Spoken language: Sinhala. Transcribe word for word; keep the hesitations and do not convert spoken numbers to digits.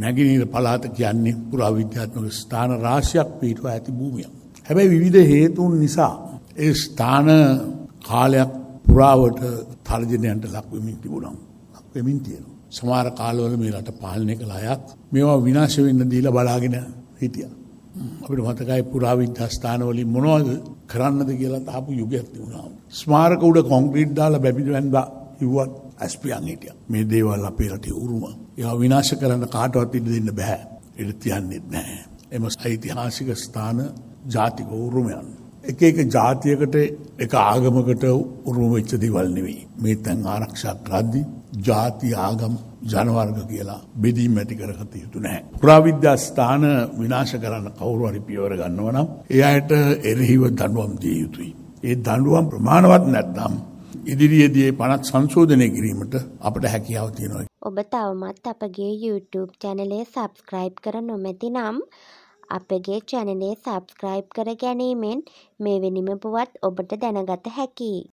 නැගෙනහිර පළාත කියන්නේ පුරාවිද්‍යාත්මක ස්ථාන රාශියක් පිටුවා ඇති භූමියක්. හැබැයි විවිධ හේතුන් නිසා ඒ ස්ථාන කාලයක් පුරාවට තර්ජනයන්ට ලක් වෙමින් තිබුණා. ලක් වෙමින් තියෙනවා. සමහර කාලවල මේ රට පාලනය කළ අයත් මේවා විනාශ වෙන්න දීලා බලාගෙන හිටියා. අපිට මතකයි පුරාවිද්‍යා ස්ථානවලින් මොනවද කරන්නද කියලා තාපු යුගයක් තිබුණා. ස්මාරක උඩ කොන්ක්‍රීට් දාලා බැබිදවන්දා ඉවුවත් ඇස්පියන් හිටියා. මේ දේවල් අපේ රටේ උරුම. ඒවා විනාශ කරන්න කාටවත් ඉඩ දෙන්න බෑ. ඉඩ තියන්නෙත් නැහැ. එම ඓතිහාසික ස්ථාන ජාතික උරුමයන්. එක එක ජාතියකට එක ආගමකට උරුම වෙච්ච දේවල් නෙවෙයි. මේ තැන් ආරක්ෂා කරද්දී ජාති ආගම් ජනවර්ග කියලා බෙදීම් ඇති කරගත යුතු නැහැ. පුරාවිද්‍යා ස්ථාන විනාශ කරන්න කවුරු හරි පියවර ගන්නවා නම් ඒ අයට එරෙහිව දඬුවම් දිය යුතුයි. ඒ දඬුවම් ප්‍රමාණවත් නැත්නම් ඉදිරියේදී පනත් සංශෝධනය කිරීමට අපට හැකියාව තියෙනවා. ඔබ තවමත් අපගේ YouTube channel එක subscribe කර නොමැති නම් අපගේ channel එක subscribe කර ගැනීමෙන් මෙවැනිම පුවත් ඔබට දැනගත හැකියි.